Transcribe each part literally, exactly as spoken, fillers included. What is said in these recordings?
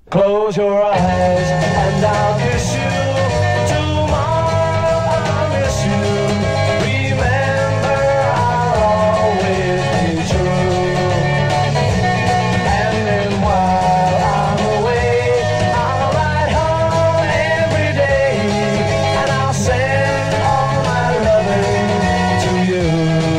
Close your eyes and I'll kiss you. Tomorrow I'll miss you. Remember, I'll always be true. And then while I'm away, I'll ride home every day, and I'll send all my loving to you.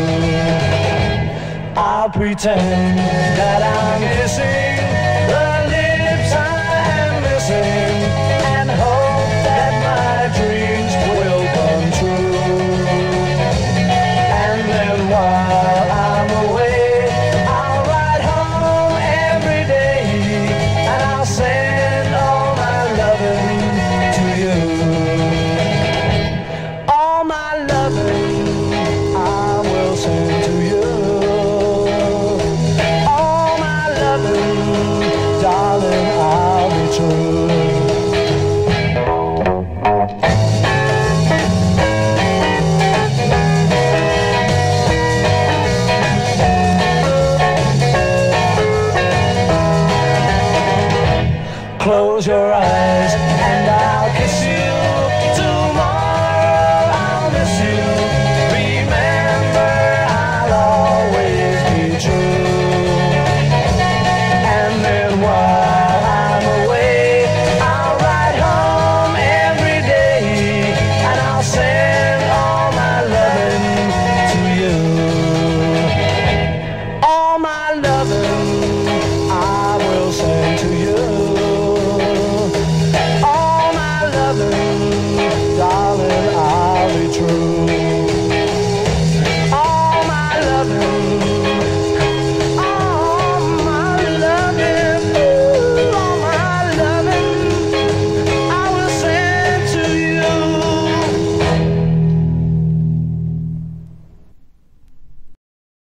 I'll pretend that I'm kissing the lips I am missing, and hope that my dreams will come true. And then while I'm away, I'll ride home every day, and I'll send all my loving to you. All my loving I will send to you. All my loving, darling, I'll be true. Close your eyes and I'll